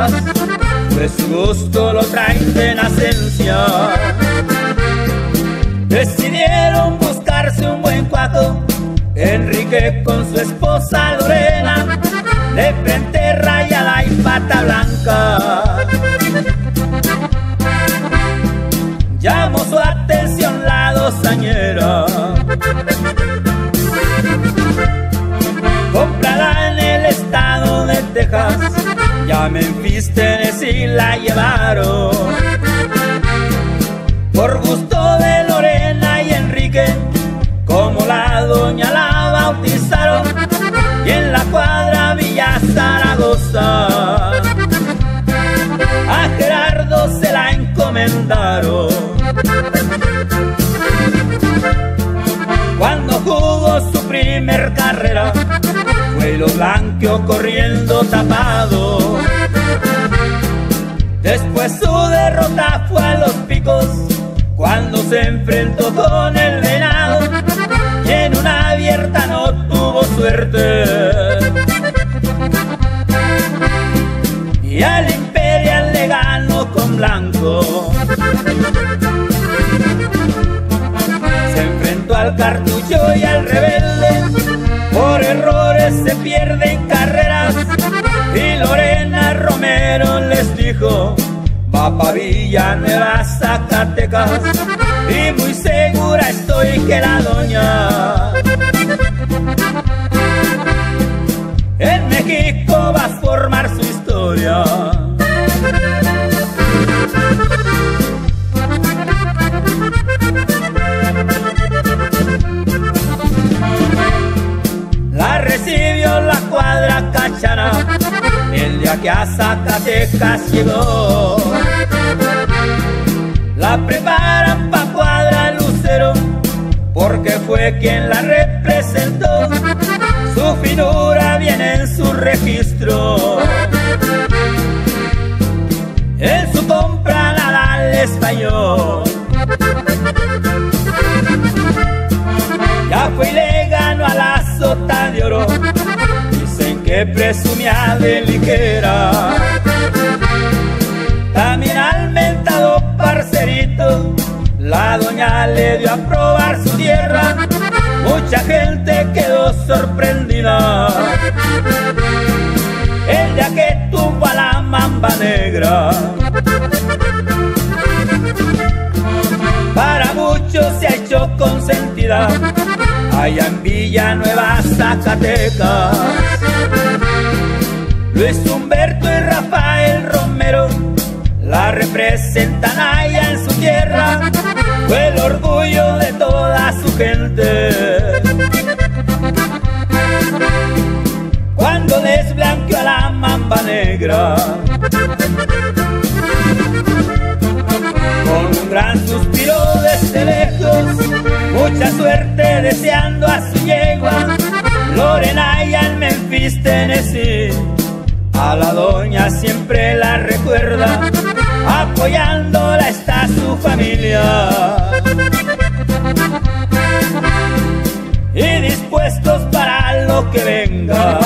Zacatecas, pues su gusto lo traen de nacencia. Decidieron buscarse un buen cuaco, Enrique con su esposa Lorena, de frente rayada y pata blanca. Llamó su atención la dosañera, comprada en el estado de Texas, ya Memphis, Tennessee la llevaron. Por gusto de Lorena y Enrique, como la doña la bautizaron, y en la cuadra Villa Zaragoza a Gerardo se la encomendaron. Cuando jugó su primer carrera, fue lo blanqueó corriendo tapado. Después su derrota fue a Los Picos, cuando se enfrentó con el Venado, y en una abierta no tuvo suerte. Y al Imperial le ganó con blanco. Se enfrentó al Cartucho y al Rebelde, por errores se pierden carreras, y Lorena Romero les dijo: va pa' Villanueva, Zacatecas, y muy segura estoy que la doña en México va a formar su historia. La recibió la cuadra Cachana el día que a Zacatecas llegó. La preparan pa' cuadra Lucero, porque fue quien la representó. Su figura viene en su registro. En su compra nada les falló. Ya fue y le ganó a la Sota de Oro. Dicen que presumía de ligera. También al mentado Parcerito, la doña le dio a probar su tierra. Mucha gente quedó sorprendida el día que tuvo a la Mamba Negra. Para muchos se ha hecho consentida allá en Villanueva, Zacatecas. Luis Humberto y Rafael Romero la representan allá en su tierra. Fue el orgullo de toda su gente cuando les blanqueó a la Mamba Negra. Con un gran suspiro desde lejos, mucha suerte deseando a su yegua, Lorena y al Memphis, Tennessee. A la doña siempre la recuerda, apoyándola está su familia, y dispuestos para lo que venga.